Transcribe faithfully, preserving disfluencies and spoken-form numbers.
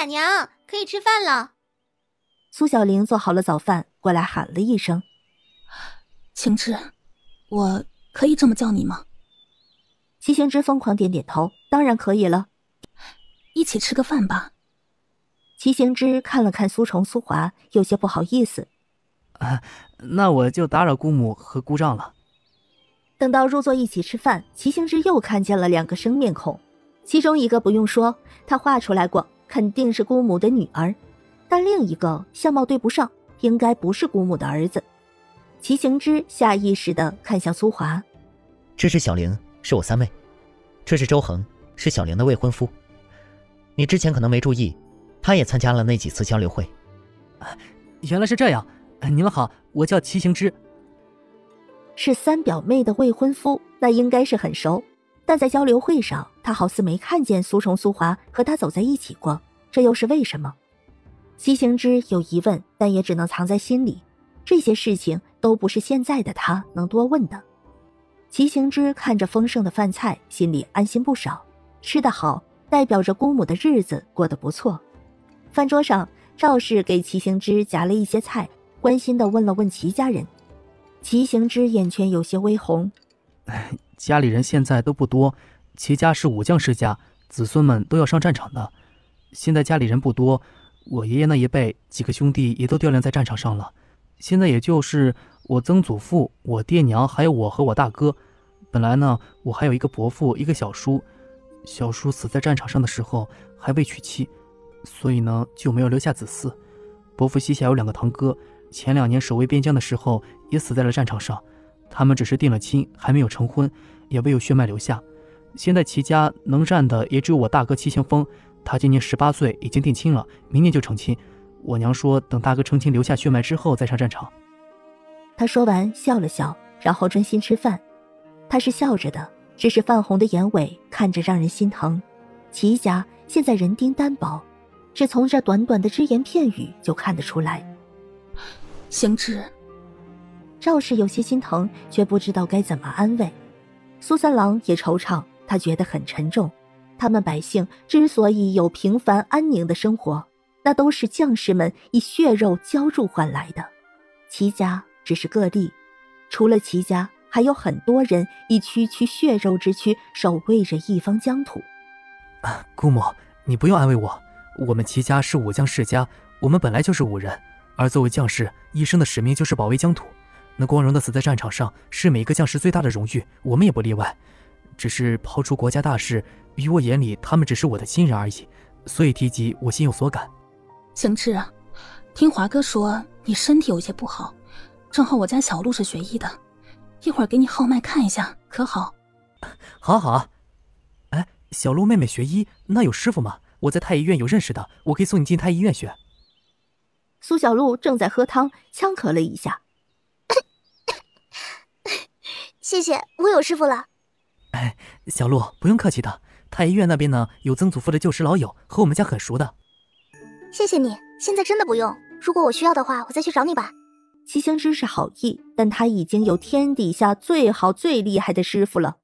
板娘，可以吃饭了。 苏小玲做好了早饭，过来喊了一声：“ 晴之，我可以这么叫你吗？” 齐行之疯狂点点头，当然可以了。 一起吃个饭吧。 齐行之看了看苏虫、苏华，有些不好意思。 啊，那我就打扰姑母和姑丈了。 等到入座一起吃饭，齐行之又看见了两个生面孔，其中一个不用说，他画出来过，肯定是姑母的女儿，但另一个相貌对不上，应该不是姑母的儿子。齐行之下意识地看向苏华， 这是小玲，是我三妹，这是周恒，是小玲的未婚夫。你之前可能没注意，他也参加了那几次交流会。 啊，原来是这样。你们好，我叫齐行之。 是三表妹的未婚夫，那应该是很熟，但在交流会上，他好似没看见苏虫、苏华和他走在一起过，这又是为什么？齐行之有疑问，但也只能藏在心里。这些事情都不是现在的他能多问的。齐行之看着丰盛的饭菜，心里安心不少。吃得好，代表着姑母的日子过得不错。饭桌上，赵氏给齐行之夹了一些菜，关心地问了问齐家人。齐行之眼圈有些微红。 家里人现在都不多，齐家是武将世家，子孙们都要上战场的。现在家里人不多，我爷爷那一辈几个兄弟也都调练在战场上了。现在也就是我曾祖父、我爹娘，还有我和我大哥。本来呢，我还有一个伯父，一个小叔。小叔死在战场上的时候还未娶妻，所以呢就没有留下子嗣。伯父膝下有两个堂哥，前两年守卫边疆的时候也死在了战场上，他们只是定了亲，还没有成婚，也未有血脉留下。现在齐家能战的也只有我大哥齐行风，他今年十八岁，已经定亲了，明年就成亲。我娘说等大哥成亲留下血脉之后再上战场。 他说完笑了笑，然后专心吃饭。他是笑着的，只是泛红的眼尾看着让人心疼。齐家现在人丁单薄，只从这短短的只言片语就看得出来。 行之， 赵氏有些心疼，却不知道该怎么安慰。苏三郎也惆怅，他觉得很沉重。他们百姓之所以有平凡安宁的生活，那都是将士们以血肉浇筑换来的。齐家只是个例，除了齐家，还有很多人以区区血肉之躯守卫着一方疆土。 啊，姑母，你不用安慰我，我们齐家是武将世家，我们本来就是武人，而作为将士，一生的使命就是保卫疆土。能光荣的死在战场上，是每个将士最大的荣誉，我们也不例外。只是抛出国家大事，于我眼里，他们只是我的亲人而已，所以提及我心有所感。 行之啊，听华哥说你身体有些不好，正好我家小路是学医的，一会儿给你号脉看一下，可好？ 好好啊。哎，小路妹妹学医，那有师傅吗？我在太医院有认识的，我可以送你进太医院学。 苏小璐正在喝汤，呛咳了一下。 谢谢，我有师傅了。 哎，小璐不用客气的，太医院那边呢有曾祖父的旧识老友，和我们家很熟的。 谢谢你，现在真的不用，如果我需要的话，我再去找你吧。 齐行之是好意，但他已经有天底下最好最厉害的师傅了。